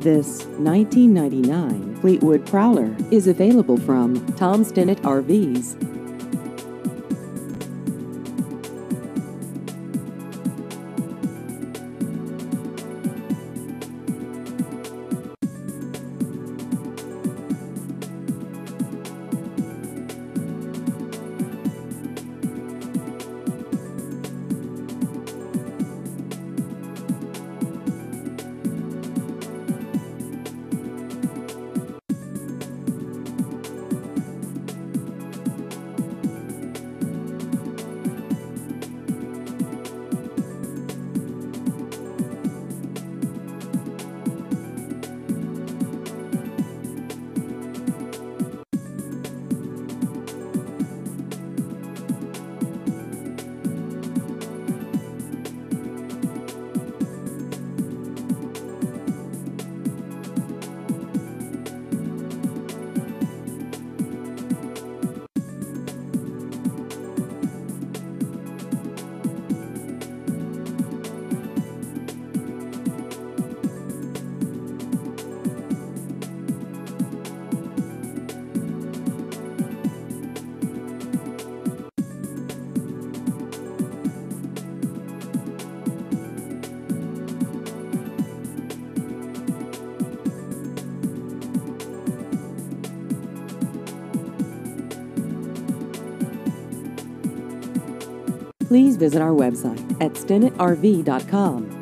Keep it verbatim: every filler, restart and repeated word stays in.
This nineteen ninety-nine Fleetwood Prowler is available from Tom Stinnett R Vs. Please visit our website at stinnett r v dot com.